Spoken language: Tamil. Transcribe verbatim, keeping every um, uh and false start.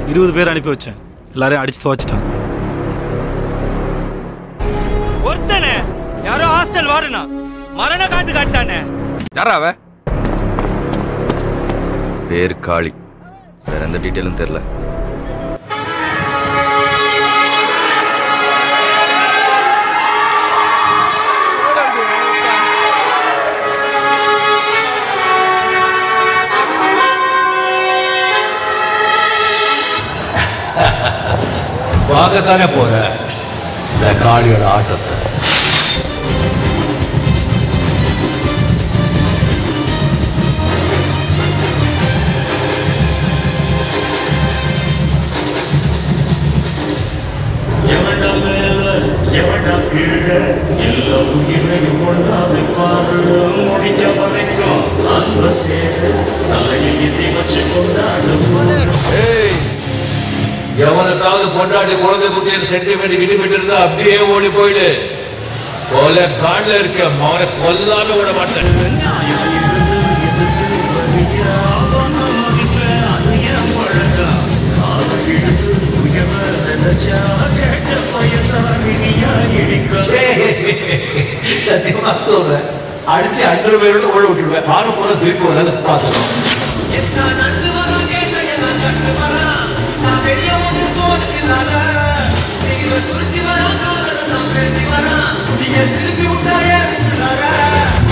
இருபது பேர் அனுப்பி வச்சேன், எல்லாரையும் அடிச்சு துவச்சிட்டான். ஒருத்தனே யாரோ ஹாஸ்டல் வார்டனா மரண காட்டு காட்டானே. யாரா அவ? பேர் காளி, வேற எந்த டீட்டெயிலும் தெரியல. பார்க்கத்தானே போற இந்த காளியோட ஆட்டத்தை. எவடா மேல எவடா கீழே எல்லா உயிரையும் ஒன்றாவை பாரு. முடிஞ்ச வரைக்கும் அன்பு சேரு தலையில் இதை வச்சு கொண்டாடும். எவனுக்காவது பொண்டாட்டி குழந்தை குட்டியில் சென்டிமீட்டர் கிட்டிமீட்டர் இருந்தா அப்படியே ஓடி போயிடு. கொலை காண்ல இருக்க மகனை கொல்லாம விட மாட்டேன். சத்தியமா சொல்றேன், அடிச்சு அன்று பேரோட ஓட விட்டுடுவேன். நானும் போல திருப்பி வராது பார்த்துக்கணும். சுருட்டி வரா சுருட்டி வரா சிரிப்பி விட்டாயே